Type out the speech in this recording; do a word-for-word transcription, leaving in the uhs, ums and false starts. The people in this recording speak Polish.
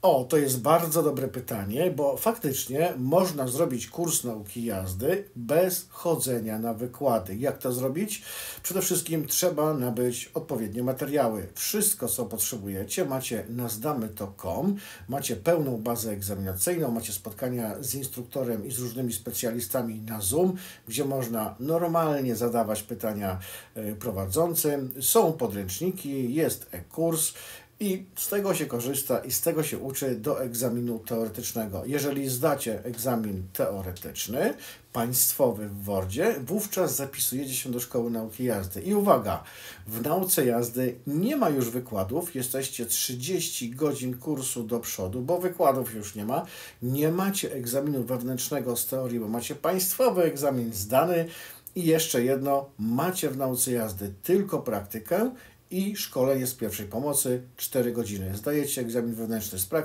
O, to jest bardzo dobre pytanie, bo faktycznie można zrobić kurs nauki jazdy bez chodzenia na wykłady. Jak to zrobić? Przede wszystkim trzeba nabyć odpowiednie materiały. Wszystko, co potrzebujecie, macie na zdamy to kropka com, macie pełną bazę egzaminacyjną, macie spotkania z instruktorem i z różnymi specjalistami na Zoom, gdzie można normalnie zadawać pytania prowadzącym. Są podręczniki, jest e-kurs. I z tego się korzysta i z tego się uczy do egzaminu teoretycznego. Jeżeli zdacie egzamin teoretyczny, państwowy w WORD-zie, wówczas zapisujecie się do Szkoły Nauki Jazdy. I uwaga, w nauce jazdy nie ma już wykładów, jesteście trzydzieści godzin kursu do przodu, bo wykładów już nie ma. Nie macie egzaminu wewnętrznego z teorii, bo macie państwowy egzamin zdany. I jeszcze jedno, macie w nauce jazdy tylko praktykę i szkolenie z pierwszej pomocy cztery godziny. Zdajecie egzamin wewnętrzny z praktyki.